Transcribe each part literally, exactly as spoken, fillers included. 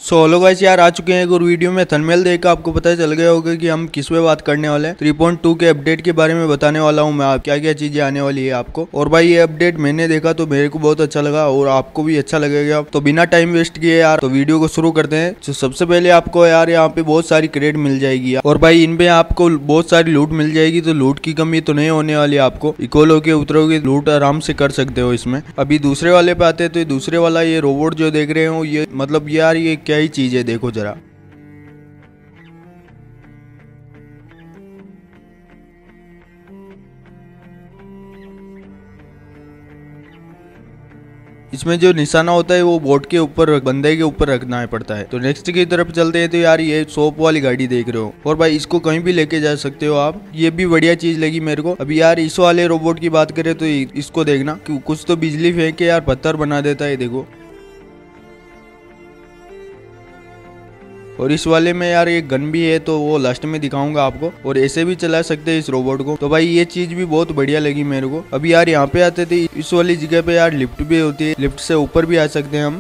So hello guys यार, आ चुके हैं एक और वीडियो में। थंबनेल देखकर आपको पता चल गया होगा कि हम किस पे बात करने वाले हैं। थ्री पॉइंट टू के अपडेट के बारे में बताने वाला हूं मैं, आप क्या क्या चीजें आने वाली है आपको। और भाई ये अपडेट मैंने देखा तो मेरे को बहुत अच्छा लगा और आपको भी अच्छा लगेगा। तो बिना टाइम वेस्ट किए यार तो वीडियो को शुरू करते हैं। तो सबसे पहले आपको यार यहाँ पे बहुत सारी क्रेड मिल जाएगी और भाई इन पे आपको बहुत सारी लूट मिल जाएगी। तो लूट की कमी तो नहीं होने वाली आपको। इक्वल होके उतरोगे लूट आराम से कर सकते हो इसमें। अभी दूसरे वाले पे आते हैं तो दूसरे वाला ये रोबोट जो देख रहे हो, ये मतलब यार ये क्या ही चीज है, देखो जरा। इसमें जो निशाना होता है वो बोट के ऊपर, बंदे के ऊपर रखना है पड़ता है। तो नेक्स्ट की तरफ चलते हैं। तो यार ये सोप वाली गाड़ी देख रहे हो और भाई इसको कहीं भी लेके जा सकते हो आप। ये भी बढ़िया चीज लगी मेरे को। अभी यार इस वाले रोबोट की बात करें तो इसको देखना, कुछ तो बिजली फेंक के यार पत्थर बना देता है, देखो। और इस वाले में यार एक गन भी है, तो वो लास्ट में दिखाऊंगा आपको। और ऐसे भी चला सकते हैं इस रोबोट को। तो भाई ये चीज भी बहुत बढ़िया लगी मेरे को। अभी यार यहाँ पे आते थे, इस वाली जगह पे यार लिफ्ट भी होती है, लिफ्ट से ऊपर भी आ सकते हैं हम।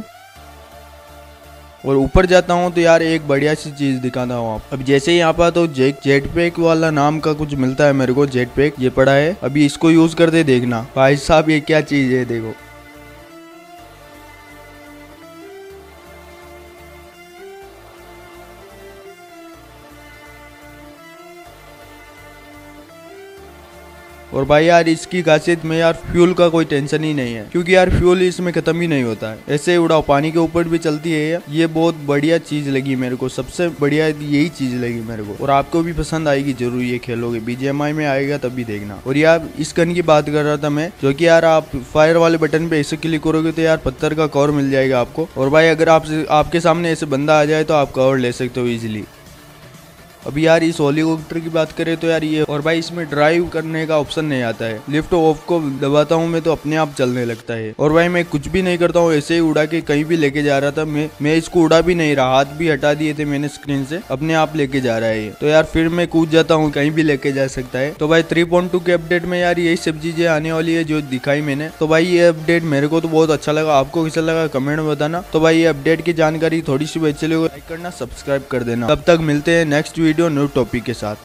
और ऊपर जाता हूँ तो यार एक बढ़िया सी चीज दिखाता हूँ आप। अब जैसे ही यहाँ पर तो जेट जेट पैक वाला नाम का कुछ मिलता है मेरे को, जेट पैक ये पड़ा है। अभी इसको यूज करते देखना भाई साहब, ये क्या चीज है देखो। और भाई यार इसकी खासियत में यार फ्यूल का कोई टेंशन ही नहीं है, क्योंकि यार फ्यूल इसमें खत्म ही नहीं होता है। ऐसे ही उड़ाओ, पानी के ऊपर भी चलती है। ये बहुत बढ़िया चीज लगी मेरे को, सबसे बढ़िया यही चीज लगी मेरे को। और आपको भी पसंद आएगी जरूर, ये खेलोगे बीजीएमआई में आएगा तभी देखना। और यार इस गन की बात कर रहा था मैं, जो कि यार आप फायर वाले बटन पे ऐसे क्लिक करोगे तो यार पत्थर का कवर मिल जाएगा आपको। और भाई अगर आप आपके सामने ऐसे बंदा आ जाए तो आप कवर ले सकते हो इजिली। अभी यार इस हेलीकॉप्टर की बात करें तो यार ये, और भाई इसमें ड्राइव करने का ऑप्शन नहीं आता है। लिफ्ट ऑफ को दबाता हूँ मैं तो अपने आप चलने लगता है। और भाई मैं कुछ भी नहीं करता हूँ, ऐसे ही उड़ा के कहीं भी लेके जा रहा था मैं मैं इसको उड़ा भी नहीं रहा, हाथ भी हटा दिए थे मैंने स्क्रीन से, अपने आप लेके जा रहा है ये। तो यार फिर मैं कूद जाता हूँ, कहीं भी लेके जा सकता है। तो भाई थ्री पॉइंट टू के अपडेट में यार यही सब चीजें आने वाली है जो दिखाई मैंने। तो भाई ये अपडेट मेरे को तो बहुत अच्छा लगा, आपको कैसा लगा कमेंट में बताना। तो भाई ये अपडेट की जानकारी थोड़ी सी भी अच्छी लगे लाइक करना, सब्सक्राइब कर देना। तब तक मिलते हैं नेक्स्ट वीडियो न्यू टॉपिक के साथ।